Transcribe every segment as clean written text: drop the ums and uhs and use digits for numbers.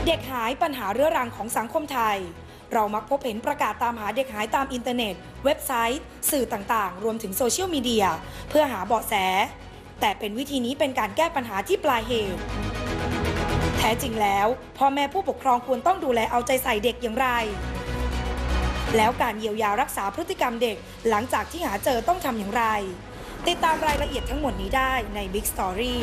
เด็กหายปัญหาเรื้อรังของสังคมไทยเรามักพบเห็นประกาศตามหาเด็กหายตามอินเทอร์เน็ตเว็บไซต์สื่อต่างๆรวมถึงโซเชียลมีเดียเพื่อหาเบาะแสแต่เป็นวิธีนี้เป็นการแก้ปัญหาที่ปลายเหตุแท้จริงแล้วพ่อแม่ผู้ปกครองควรต้องดูแลเอาใจใส่เด็กอย่างไรแล้วการเยียวยารักษาพฤติกรรมเด็กหลังจากที่หาเจอต้องทำอย่างไรติดตามรายละเอียดทั้งหมดนี้ได้ใน Big Story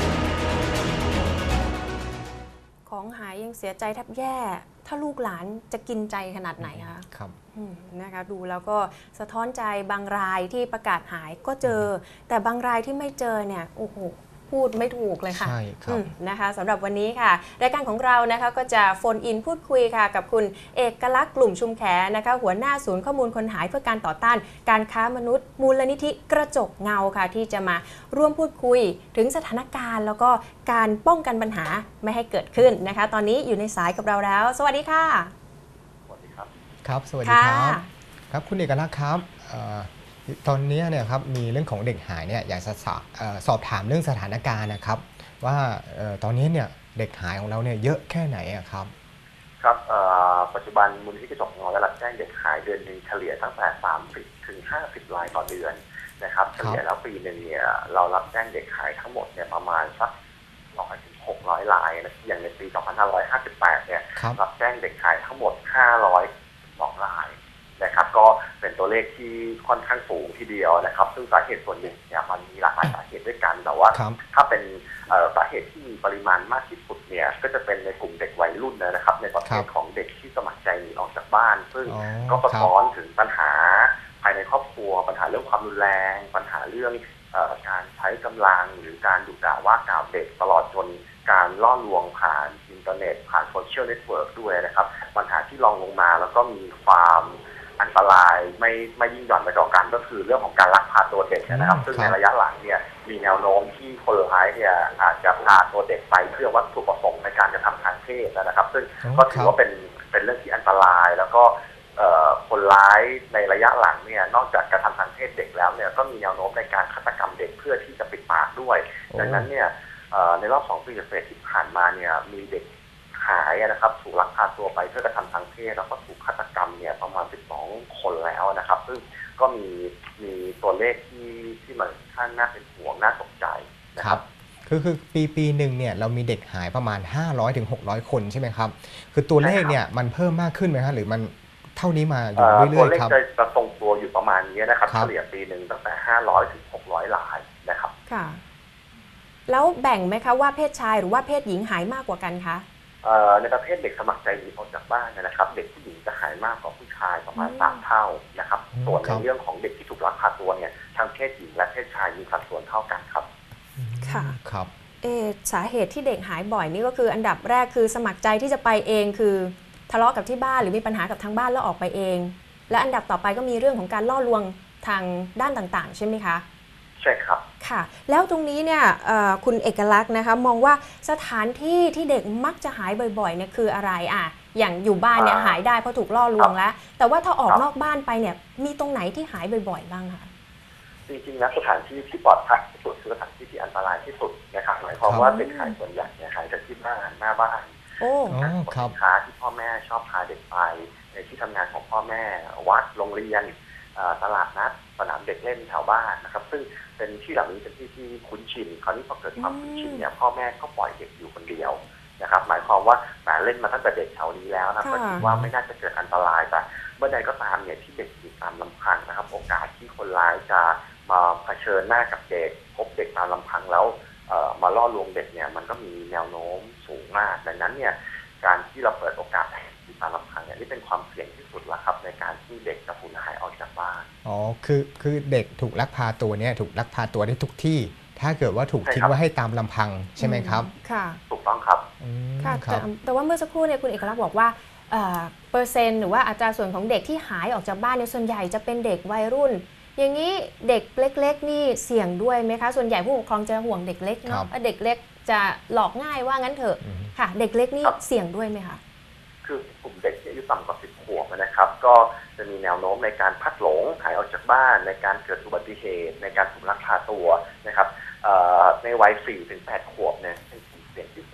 ของหายยังเสียใจแทบแย่ถ้าลูกหลานจะกินใจขนาดไหนคะครับนะคะดูแล้วก็สะท้อนใจบางรายที่ประกาศหายก็เจอแต่บางรายที่ไม่เจอเนี่ยโอ้โหพูดไม่ถูกเลยค่ะใช่ครับนะคะสำหรับวันนี้ค่ะรายการของเรานะคะก็จะโฟนอินพูดคุยค่ะกับคุณเอกลักษณ์กลุ่มชุมแขนะคะหัวหน้าศูนย์ข้อมูลคนหายเพื่อการต่อต้านการค้ามนุษย์มูลนิธิกระจกเงาค่ะที่จะมาร่วมพูดคุยถึงสถานการณ์แล้วก็การป้องกันปัญหาไม่ให้เกิดขึ้นนะคะตอนนี้อยู่ในสายกับเราแล้วสวัสดีค่ะสวัสดีครับครับสวัสดีครับครับคุณเอกลักษณ์ครับตอนนี้เนี่ยครับมีเรื่องของเด็กหายเนี่ยอยากจะสอบถามเรื่องสถานการณ์นะครับว่าตอนนี้เนี่ยเด็กหายของเราเนี่ยเยอะแค่ไหนครับครับปัจจุบันมูลนิธิกระจกเงาได้รับแจ้งเด็กหายเดือนหนึ่งเฉลี่ยตั้งแต่30 ถึง 50 รายต่อเดือนนะครับเฉลี่ยแล้วปีหนึ่งเนี่ยเรารับแจ้งเด็กหายทั้งหมดเนี่ยประมาณสัก100 ถึง 600 รายนะอย่างในปี 2558 เนี่ยรับแจ้งเด็กหายทั้งหมด502 รายนะครับก็เป็นตัวเลขที่ค่อนข้างสูงทีเดียวนะครับซึ่งสาเหตุส่วนหนึ่งเนี่ยมันมีหลากหลายสาเหตุด้วยกันแต่ว่าถ้าเป็นสาเหตุที่มีปริมาณมากที่สุดเนี่ยก็จะเป็นในกลุ่มเด็กวัยรุ่นนะครับในประเภทของเด็กที่สมัครใจหนีออกจากบ้านซึ่งก็สะท้อนถึงปัญหาภายในครอบครัวปัญหาเรื่องความรุนแรงปัญหาเรื่องการใช้กำลังหรือการดุด่าว่ากล่าวเด็กตลอดจนการล่อลวงผ่านอินเทอร์เน็ตผ่านโซเชียลเน็ตเวิร์กด้วยนะครับปัญหาที่รองลงมาแล้วก็มีความอันตรายไม่ยิ่งหย่อนไปกว่ากันก็คือเรื่องของการลักพาตัวเด็กนะครับซึ่งในระยะหลังเนี่ยมีแนวโน้มที่คนร้ายเนี่ยอาจจะพาตัวเด็กไปเพื่อวัตถุประสงค์ในการกระทำทางเพศนะครับซึ่งก็ถือว่าเป็นเรื่องที่อันตรายแล้วก็คนร้ายในระยะหลังเนี่ยนอกจากกระทำทางเพศเด็กแล้วเนี่ยก็มีแนวโน้มในการฆาตกรรมเด็กเพื่อที่จะปิดปากด้วยดังนั้นเนี่ยในรอบ2 ปีเศษที่ผ่านมาเนี่ยมีเด็กหายนะครับถูกลักพาตัวไปเพื่อกระทำทางเพศแล้วก็ถูกฆาตกรรมเนี่ยประมาณ12 คนแล้วนะครับซึ่งก็มีตัวเลขที่มันค่อนข้างน่าเป็นห่วงน่าตกใจนะครับคือปีหนึ่งเนี่ยเรามีเด็กหายประมาณ500 ถึง 600 คนใช่ไหมครับคือตัวเลขเนี่ยมันเพิ่มมากขึ้นไหมครับหรือมันเท่านี้มาอยู่เรื่อยๆครับตัวเลขจะทรงตัวอยู่ประมาณนี้นะครับเฉลี่ยปีหนึ่งตั้งแต่500 ถึง 600 รายนะครับค่ะแล้วแบ่งไหมคะว่าเพศชายหรือว่าเพศหญิงหายมากกว่ากันคะในประเภทเด็กสมัครใจหนีออกจากบ้านนะครับเด็กผู้หญิงจะหายมากกว่าผู้ชายประมาณ3 เท่านะครับส่วนในเรื่องของเด็กที่ถูกลักพาตัวเนี่ยทั้งเพศหญิงและเพศชายมีสัดส่วนเท่ากันครับค่ะครับสาเหตุที่เด็กหายบ่อยนี่ก็คืออันดับแรกคือสมัครใจที่จะไปเองคือทะเลาะกับที่บ้านหรือมีปัญหากับทางบ้านแล้วออกไปเองและอันดับต่อไปก็มีเรื่องของการล่อลวงทางด้านต่างๆใช่ไหมคะใช่ครับค่ะแล้วตรงนี้เนี่ยคุณเอกลักษณ์นะคะมองว่าสถานที่ที่เด็กมักจะหายบ่อยๆเนี่ยคืออะไรอย่างอยู่บ้านเนี่ยหายได้เพราะถูกล่อลวงแล้วแต่ว่าถ้าออกนอกบ้านไปเนี่ยมีตรงไหนที่หายบ่อยๆบ้างคะจริงๆแล้วสถานที่ที่ปลอดภัยที่สุดคือสถานที่ที่อันตรายที่สุดนะครับหมายความว่าเด็กหายส่วนใหญ่เนี่ยหายจากที่บ้านหน้าบ้านสินค้าที่พ่อแม่ชอบพาเด็กไปในที่ทำงานของพ่อแม่วัดโรงเรียนตลาดนัดสนามเด็กเล่นแถวบ้านนะครับซึ่งเป็นที่เหล่านี้เป็นที่คุ้นชินคราวนี้พอเกิดความคุ้นชินเนี่ยพ่อแม่ก็ปล่อยเด็กอยู่คนเดียวนะครับหมายความว่าแหมเล่นมาตั้งแต่เด็กแถวนี้แล้วนะก็คิดว่าไม่น่าจะเกิดอันตรายแต่เมื่อใดก็ตามเนี่ยที่เด็กอยู่ตามลำพังนะครับโอกาสที่คนร้ายจะมาเผชิญหน้ากับเด็กพบเด็กตามลำพังแล้วมาล่อลวงเด็กเนี่ยมันก็มีแนวโน้มสูงมากดังนั้นเนี่ยการที่เราเปิดโอกาสให้ตามลำพังเนี่ยนี่เป็นความเสี่ยงที่สุดแล้วครับในการที่เด็กจะสูญหายออกจากบ้านคือเด็กถูกลักพาตัวเนี่ยถูกลักพาตัวได้ทุกที่ถ้าเกิดว่าถูกทิ้งไว้ให้ตามลำพังใช่ไหมครับค่ะถูกต้องครับค่ะแต่ว่าเมื่อสักครู่เนี่ยคุณเอกลักษณ์บอกว่าเปอร์เซ็นต์หรือว่าอัตราส่วนของเด็กที่หายออกจากบ้านในส่วนใหญ่จะเป็นเด็กวัยรุ่นอย่างนี้เด็กเล็กๆนี่เสี่ยงด้วยไหมคะส่วนใหญ่ผู้ปกครองจะห่วงเด็กเล็กเนาะเด็กเล็กจะหลอกง่ายว่างั้นเถอะค่ะเด็กเล็กนี่เสี่ยงด้วยไหมคะคือกลุ่มเด็กที่อายุต่ำกว่า10 ขวบนะครับก็จะมีแนวโน้มในการพลัดหลงหายออกจากบ้านในการเกิดอุบัติเหตุในการถูกลักพาตัวนะครับในวัย4 ถึง 8 ขวบเนี่ยเป็นกลุ่มเสี่ยงที่สุดครับท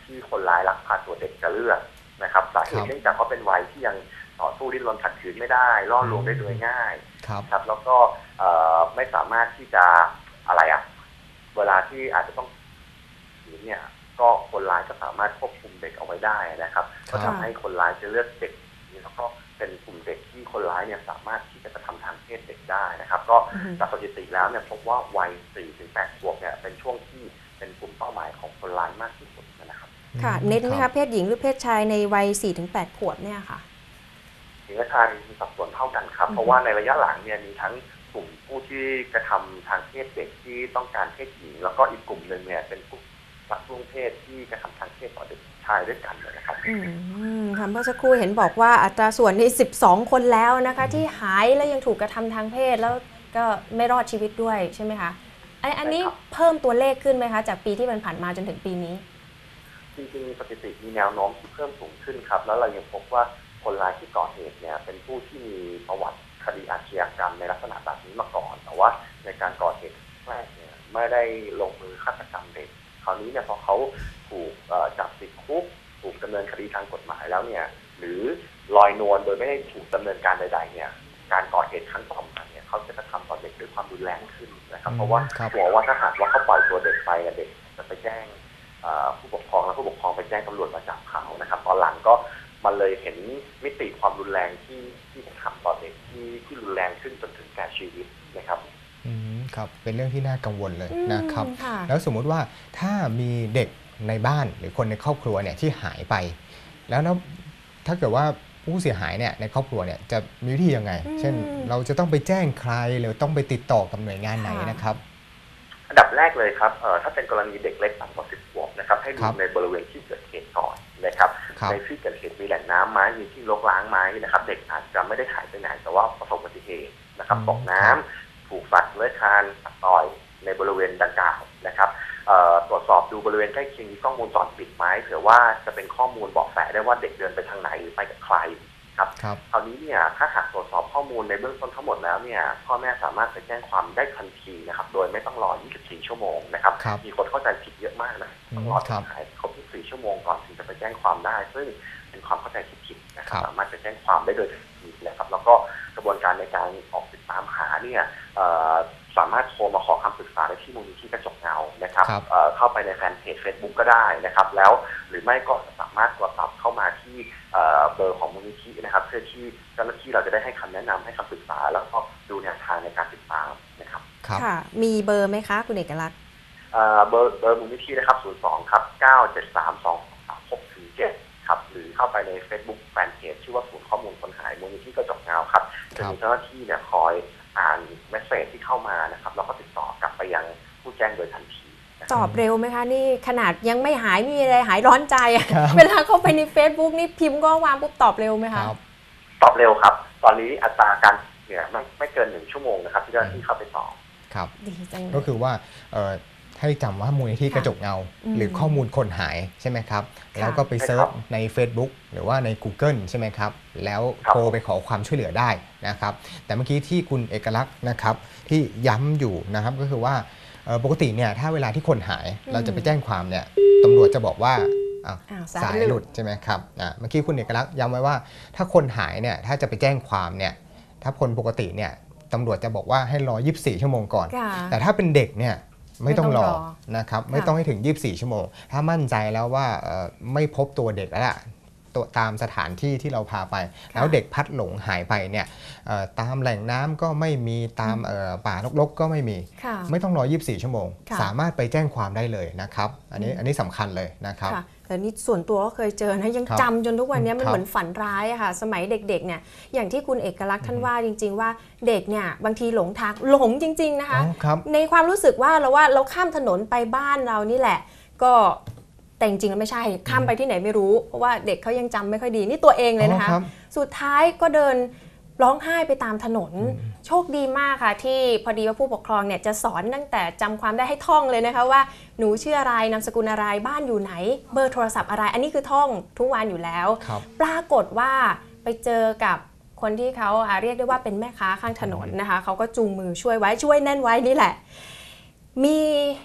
ที่คนร้ายลักพาตัวเด็กจะเลือกนะครับสาเหตุเนื่องจากเขาเป็นวัยที่ยังต่อสู้ดิ้นรนขัดขืนไม่ได้ล่อลวงได้โดยง่ายครับแล้วก็ไม่สามารถที่จะอะไรเวลาที่อาจจะต้องเนี่ยก็คนร้ายก็สามารถควบคุมเด็กเอาไว้ได้นะครับก็ทำให้คนร้ายจะเลือกเด็กแล้วก็เป็นกลุ่มเด็กที่คนร้ายเนี่ยสามารถที่จะกระทำทางเพศเด็กได้นะครับก็จากสถิติแล้วเนี่ยพบว่าวัย 4-8 ขวบเนี่ยเป็นช่วงที่เป็นกลุ่มเป้าหมายของคนร้ายมากที่สุดนะครับค่ะเน้นไหมคะเพศหญิงหรือเพศชายในวัย 4-8 ขวบเนี่ยค่ะหญิงและชายมีสัดส่วนเท่ากันครับเพราะว่าในระยะหลังเนี่ยมีทั้งกลุ่มผู้ที่กระทำทางเพศเด็กที่ต้องการเพศหญิงแล้วก็อีกกลุ่มหนึ่งเนี่ยเป็นผู้รักล่วงเพศที่กระทำทางเพศต่อเด็กชายด้วยกันนะครับค่ะเมื่อสักครู่เห็นบอกว่าอัตราส่วนนี่12 คนแล้วนะคะที่หายแล้วยังถูกกระทำทางเพศแล้วก็ไม่รอดชีวิตด้วยใช่ไหมคะอันนี้เพิ่มตัวเลขขึ้นไหมคะจากปีที่ผ่านมาจนถึงปีนี้จริงๆสถิติมีแนวโน้มที่เพิ่มสูงขึ้นครับแล้วเรายังพบว่าคนร้ายที่ก่อเหตุเนี่ยเป็นผู้ที่มีประวัติคดีอาชญากรรมในลักษณะแบบนี้มาก่อนแต่ว่าในการก่อเหตุแรกเนี่ยไม่ได้ลงมือฆาตกรรมเด็กคราวนี้เนี่ยพอเขาถูกจับติดคุกถูกดำเนินคดีทางกฎหมายแล้วเนี่ยหรือลอยนวลโดยไม่ได้ถูกดำเนินการใดๆเนี่ยการก่อเหตุครั้งต่อมาเนี่ยเขาจะกระทำต่อเด็กด้วยความรุนแรงขึ้นนะครับเพราะว่ากลัวว่าถ้าหากว่าเขาปล่อยตัวเด็กไปเด็กจะไปแจ้งผู้ปกครองและผู้ปกครองไปแจ้งตำรวจมาจับเขานะครับตอนหลังก็มันเลยเห็นมิติความรุนแรงที่ทำต่อเด็กที่รุนแรงขึ้นจนถึงแก่ชีวิตนะครับครับเป็นเรื่องที่น่ากังวลเลยนะครับแล้วสมมุติว่าถ้ามีเด็กในบ้านหรือคนในครอบครัวเนี่ยที่หายไปแล้วถ้าเกิดว่าผู้เสียหายเนี่ยในครอบครัวเนี่ยจะมีวิธียังไงเช่นเราจะต้องไปแจ้งใครหรือต้องไปติดต่อกับหน่วยงานไหนนะครับอันดับแรกเลยครับถ้าเป็นกรณีเด็กเล็กต่ำกว่า10 ขวบนะครับให้ดูในบริเวณที่เกิดเหตุก่อนนะครับในที่เกิดเหตุมีแหล่งน้ำไหมมีที่รกร้างไหมนะครับเด็กอาจจะไม่ได้หายไปไหนแต่ว่าประสบอุบัติเหตุนะครับตกน้ำถูกสัตว์เลื้อยคลานตัดต่อยในบริเวณดังกล่าวนะครับตรวจสอบดูบริเวณใกล้เคียงมีกล้องวงจรปิดไหมเผื่อว่าจะเป็นข้อมูลบอกแสได้ว่าเด็กเดินไปทางไหนหรือไปกับใครครับคราวนี้เนี่ยถ้าหากตรวจสอบข้อมูลในเบื้องต้นทั้งหมดแล้วเนี่ยพ่อแม่สามารถไปแจ้งความได้ทันทีนะครับโดยไม่ต้องรอ 24 ชั่วโมงนะครับมีคนเข้าใจผิดเยอะมากนะต้องรอหายครบ 24 ชั่วโมงก่อนถึงจะไปแจ้งความได้ซึ่งเป็นความเข้าใจผิดนะครับสามารถไปแจ้งความได้โดยทันทีนะครับแล้วก็กระบวนการในการออกติดตามหาเนี่ยสามารถโทรมาขอคำปรึกษาได้ที่มูลนิธิกระจกเงานะครับเข้าไปในแฟนเพจ Facebook ก็ได้นะครับแล้วหรือไม่ก็สามารถโทรศัพท์เข้ามาที่เบอร์ของมูลนิธินะครับเพื่อที่เจ้าหน้าที่เราจะได้ให้คำแนะนำให้คำปรึกษาแล้วก็ดูแนวทางในการติดตามนะครับค่ะมีเบอร์ไหมคะคุณเอกลักษณ์เบอร์มูลนิธินะครับ02ครับ9732367ครับหรือเข้าไปใน Facebook แฟนเพจชื่อว่าศูนย์ข้อมูลคนหายมูลนิธิกระจกเงาครับจะมีเจ้าหน้าที่เนี่ยคอยอ่านเมสเสจที่เข้ามานะครับแล้วก็ติดต่อกลับไปยังผู้แจ้งโดยทันทีตอบเร็วไหมคะนี่ขนาดยังไม่หายมีอะไรหายร้อนใจเวลาเข้าไปใน Facebook นี่พิมพ์ก็วางปุ๊บตอบเร็วไหมคะตอบเร็วครับตอนนี้อัตราการเนี่ยไม่เกิน1 ชั่วโมงนะครับที่เจ้าหน้าที่เข้าไปตอบครับก็คือว่าให้จำว่ามูลนิธิกระจกเงาหรือข้อมูลคนหายใช่ไหมครับแล้วก็ไปเซิร์ชใน Facebook หรือว่าใน Google ใช่ไหมครับแล้วโทรไปขอความช่วยเหลือได้นะครับแต่เมื่อกี้ที่คุณเอกลักษณ์นะครับที่ย้ำอยู่นะครับก็คือว่าปกติเนี่ยถ้าเวลาที่คนหายเราจะไปแจ้งความเนี่ยตำรวจจะบอกว่าสายหลุดใช่ไหมครับเมื่อกี้คุณเอกลักษณ์ย้ำไว้ว่าถ้าคนหายเนี่ยถ้าจะไปแจ้งความเนี่ยถ้าคนปกติเนี่ยตำรวจจะบอกว่าให้รอ24 ชั่วโมงก่อนแต่ถ้าเป็นเด็กเนี่ยไม่ต้องรอนะครับไม่ต้องให้ถึง24 ชั่วโมงถ้ามั่นใจแล้วว่าไม่พบตัวเด็กแล้วล่ะตามสถานที่ที่เราพาไปแล้วเด็กพัดหลงหายไปเนี่ยตามแหล่งน้ำก็ไม่มีตามป่ารกๆก็ไม่มีไม่ต้องรอ24 ชั่วโมงสามารถไปแจ้งความได้เลยนะครับอันนี้สำคัญเลยนะครับแต่นี่ส่วนตัวก็เคยเจอนะยังจำจนทุกวันนี้มันเหมือนฝันร้ายอะค่ะสมัยเด็กๆเนี่ยอย่างที่คุณเอกลักษณ์ท่านว่าจริงๆว่าเด็กเนี่ยบางทีหลงทางหลงจริงๆนะคะในความรู้สึกว่าเราข้ามถนนไปบ้านเรานี่แหละก็แต่จริงๆแล้วไม่ใช่ข้ามไปที่ไหนไม่รู้เพราะว่าเด็กเขายังจำไม่ค่อยดีนี่ตัวเองเลยนะคะสุดท้ายก็เดินร้องไห้ไปตามถนนโชคดีมากค่ะที่พอดีว่าผู้ปกครองเนี่ยจะสอนตั้งแต่จำความได้ให้ท่องเลยนะคะว่าหนูชื่ออะไรนามสกุลอะไรบ้านอยู่ไหนเบอร์โทรศัพท์อะไรอันนี้คือท่องทุกวันอยู่แล้วปรากฏว่าไปเจอกับคนที่เขาเรียกได้ว่าเป็นแม่ค้าข้างถนนนะคะเขาก็จูงมือช่วยไว้ช่วยแน่นไว้นี่แหละมี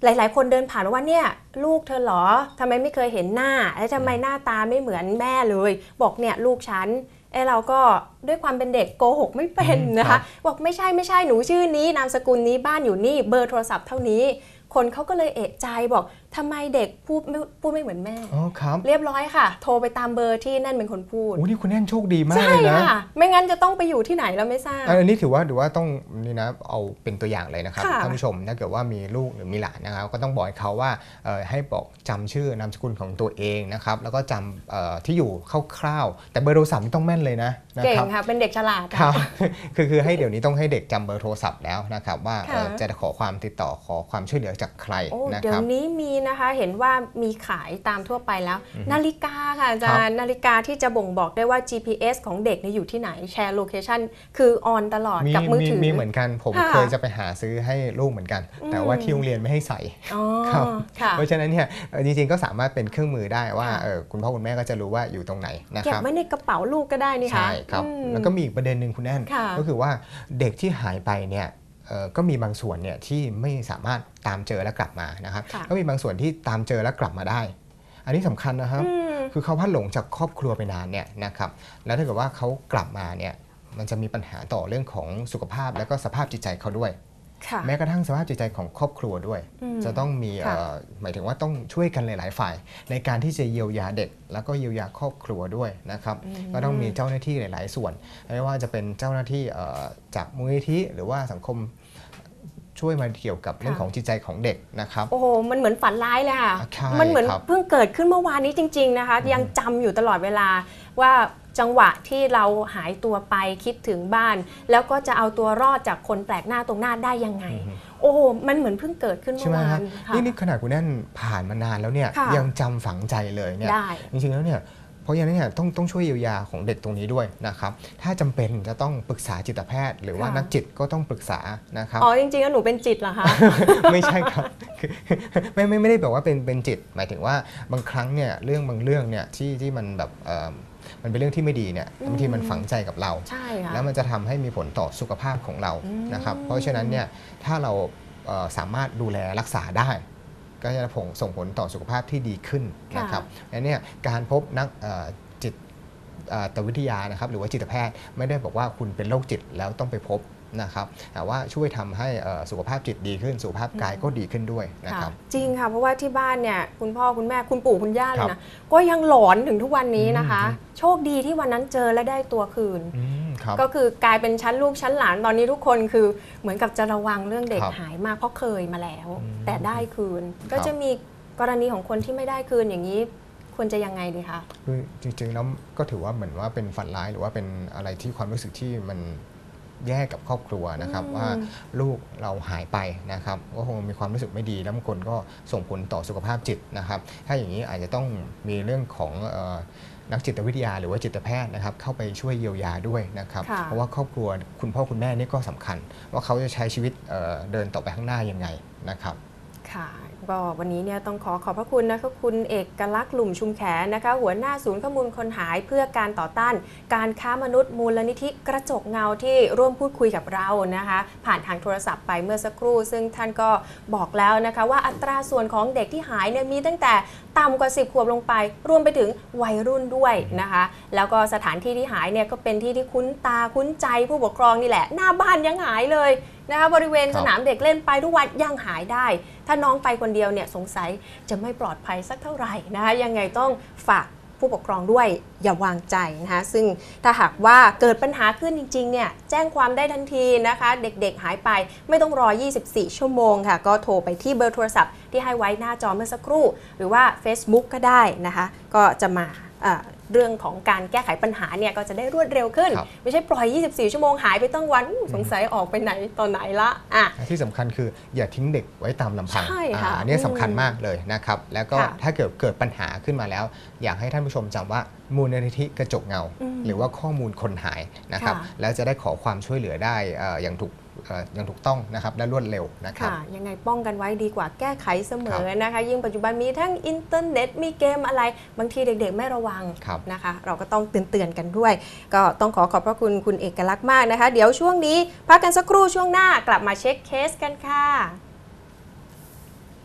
หลายๆคนเดินผ่านว่าเนี่ยลูกเธอเหรอทำไมไม่เคยเห็นหน้าแล้วทำไมหน้าตาไม่เหมือนแม่เลยบอกเนี่ยลูกฉันเราก็ด้วยความเป็นเด็กโกหกไม่เป็นนะคะบอกไม่ใช่หนูชื่อนี้นามสกุลนี้บ้านอยู่นี่เบอร์โทรศัพท์เท่านี้คนเขาก็เลยเอะใจบอกทำไมเด็กพูดไม่เหมือนแม่เรียบร้อยค่ะโทรไปตามเบอร์ที่แน่นเป็นคนพูดโอ้นี่คุณแน่นโชคดีมากเลยนะใช่ค่ะไม่งั้นจะต้องไปอยู่ที่ไหนแล้วไม่ทราบอันนี้ถือว่าต้องนี่นะเอาเป็นตัวอย่างเลยนะครับท่านผู้ชมถ้าเกิดว่ามีลูกหรือมีหลานนะครับก็ต้องบอกเขาว่าให้บอกจำชื่อนามสกุลของตัวเองนะครับแล้วก็จำที่อยู่คร่าวๆแต่เบอร์โทรศัพท์ต้องแม่นเลยนะเก่งค่ะเป็นเด็กฉลาดครับคือให้เดี๋ยวนี้ต้องให้เด็กจำเบอร์โทรศัพท์แล้วนะครับว่าจะขอความติดต่อขอความช่วยเหลือจากใครนะครับเดี๋ยวนี้มีนะคะเห็นว่ามีขายตามทั่วไปแล้วนาฬิกาค่ะอาจารย์นาฬิกาที่จะบ่งบอกได้ว่า GPS ของเด็กอยู่ที่ไหนแชร์โลเคชันคือออนตลอดกับมือถือมีเหมือนกันผมเคยจะไปหาซื้อให้ลูกเหมือนกันแต่ว่าที่โรงเรียนไม่ให้ใส่ครับเพราะฉะนั้นเนี่ยจริงๆก็สามารถเป็นเครื่องมือได้ว่าคุณพ่อคุณแม่ก็จะรู้ว่าอยู่ตรงไหนนะครับเก็บไว้ในกระเป๋าลูกก็ได้นี่ค่ะใช่ครับแล้วก็มีอีกประเด็นหนึ่งคุณแน่นก็คือว่าเด็กที่หายไปเนี่ยก็มีบางส่วนเนี่ยที่ไม่สามารถตามเจอและกลับมานะครับก็มีบางส่วนที่ตามเจอและกลับมาได้อันนี้สำคัญนะครับคือเขาพลัดหลงจากครอบครัวไปนานเนี่ยนะครับแล้วถ้าเกิดว่าเขากลับมาเนี่ยมันจะมีปัญหาต่อเรื่องของสุขภาพและก็สภาพจิตใจเขาด้วยแม้กระทั่งสภาพจิตใจของครอบครัวด้วยจะต้องมีหมายถึงว่าต้องช่วยกันหลายๆฝ่ายในการที่จะเยียวยาเด็กแล้วก็เยียวยาครอบครัวด้วยนะครับก็ต้องมีเจ้าหน้าที่หลายๆส่วนไม่ว่าจะเป็นเจ้าหน้าที่จากมูลนิธิหรือว่าสังคมช่วยมาเกี่ยวกับเรื่องของจิตใจของเด็กนะครับโอ้โหมันเหมือนฝันร้ายเลยค่ะมันเหมือนเพิ่งเกิดขึ้นเมื่อวานนี้จริงๆนะคะยังจำอยู่ตลอดเวลาว่าจังหวะที่เราหายตัวไปคิดถึงบ้านแล้วก็จะเอาตัวรอดจากคนแปลกหน้าตรงหน้าได้ยังไงโอ้โหมันเหมือนเพิ่งเกิดขึ้นเมื่อวานนี่ขนาดคุณแน่นผ่านมานานแล้วเนี่ยยังจำฝังใจเลยเนี่ยจริงๆแล้วเนี่ยเพราะอย่างนั้นเนี่ยต้องช่วยเยียวยาของเด็กตรงนี้ด้วยนะครับถ้าจำเป็นจะต้องปรึกษาจิตแพทย์หรือว่านักจิตก็ต้องปรึกษานะครับอ๋อจริงๆแล้วหนูเป็นจิตเหรอคะไม่ใช่ครับไม่ได้แบบว่าเป็นจิตหมายถึงว่าบางครั้งเนี่ยบางเรื่องเนี่ยที่มันแบบมันเป็นเรื่องที่ไม่ดีเนี่ยบางทีมันฝังใจกับเราแล้วมันจะทำให้มีผลต่อสุขภาพของเรานะครับเพราะฉะนั้นเนี่ยถ้าเราสามารถดูแลรักษาได้ก็จะส่งผลต่อสุขภาพที่ดีขึ้นนะครับและเนี่ยการพบนักจิตวิทยานะครับหรือว่าจิตแพทย์ไม่ได้บอกว่าคุณเป็นโรคจิตแล้วต้องไปพบนะครับแต่ว่าช่วยทำให้สุขภาพจิตดีขึ้นสุขภาพกายก็ดีขึ้นด้วยนะครับจริงค่ะเพราะว่าที่บ้านเนี่ยคุณพ่อคุณแม่คุณปู่คุณย่าเลยนะก็ยังหลอนถึงทุกวันนี้นะคะโชคดีที่วันนั้นเจอและได้ตัวคืนก็คือกลายเป็นชั้นลูกชั้นหลานตอนนี้ทุกคนคือเหมือนกับจะระวังเรื่องเด็กหายมากเพราะเคยมาแล้วแต่ได้คืนก็จะมีกรณีของคนที่ไม่ได้คืนอย่างนี้ควรจะยังไงดีคะคือจริงๆแล้วก็ถือว่าเหมือนว่าเป็นฝันร้ายหรือว่าเป็นอะไรที่ความรู้สึกที่มันแย่กับครอบครัวนะครับว่าลูกเราหายไปนะครับก็คงมีความรู้สึกไม่ดีแล้วบางคนก็ส่งผลต่อสุขภาพจิตนะครับถ้าอย่างนี้อาจจะต้องมีเรื่องของนักจิตวิทยาหรือว่าจิตแพทย์นะครับเข้าไปช่วยเยียวยาด้วยนะครับเพราะว่าครอบครัวคุณพ่อคุณแม่นี่ก็สำคัญว่าเขาจะใช้ชีวิตเดินต่อไปข้างหน้ายังไงนะครับค่ะก็วันนี้เนี่ยต้องขอบพระคุณนะคะคุณเอกลักษณ์หลุ่มชุมแขนะคะหัวหน้าศูนย์ข้อมูลคนหายเพื่อการต่อต้านการค้ามนุษย์มูลนิธิกระจกเงาที่ร่วมพูดคุยกับเรานะคะผ่านทางโทรศัพท์ไปเมื่อสักครู่ซึ่งท่านก็บอกแล้วนะคะว่าอัตราส่วนของเด็กที่หายเนี่ยมีตั้งแต่ต่ำกว่า10 ขวบลงไปรวมไปถึงวัยรุ่นด้วยนะคะแล้วก็สถานที่ที่หายเนี่ยก็เป็นที่ที่คุ้นตาคุ้นใจผู้ปกครองนี่แหละหน้าบ้านยังหายเลยนะคะบริเวณสนามเด็กเล่นไปทุกวันยังหายได้ถ้าน้องไปคนเดียวเนี่ยสงสัยจะไม่ปลอดภัยสักเท่าไหร่นะคะยังไงต้องฝากผู้ปกครองด้วยอย่าวางใจนะคะซึ่งถ้าหากว่าเกิดปัญหาขึ้นจริงๆเนี่ยแจ้งความได้ทันทีนะคะเด็กๆหายไปไม่ต้องรอ24 ชั่วโมงค่ะก็โทรไปที่เบอร์โทรศัพท์ที่ให้ไว้หน้าจอเมื่อสักครู่หรือว่า Facebook ก็ได้นะคะก็จะมาเรื่องของการแก้ไขปัญหาเนี่ยก็จะได้รวดเร็วขึ้นไม่ใช่ปล่อย24 ชั่วโมงหายไปตั้งวันสงสัยออกไปไหนตอนไหนละที่สำคัญคืออย่าทิ้งเด็กไว้ตามลำพังอันนี้สำคัญมากเลยนะครับแล้วก็ถ้าเกิดปัญหาขึ้นมาแล้วอยากให้ท่านผู้ชมจำว่ามูลนิธิกระจกเงาหรือว่าข้อมูลคนหายนะครับแล้วจะได้ขอความช่วยเหลือได้อย่างถูกต้องนะครับและรวดเร็วนะครับยังไงป้องกันไว้ดีกว่าแก้ไขเสมอนะคะยิ่งปัจจุบันมีทั้งอินเทอร์เน็ตมีเกมอะไรบางทีเด็กๆไม่ระวังนะคะเราก็ต้องเตือนกันด้วยก็ต้องขอบพระคุณคุณเอกลักษณ์มากนะคะเดี๋ยวช่วงนี้พักกันสักครู่ช่วงหน้ากลับมาเช็คเคสกันค่ะ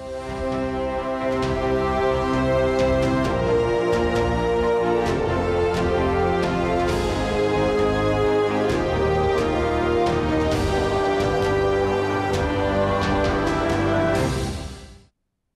ค่ะ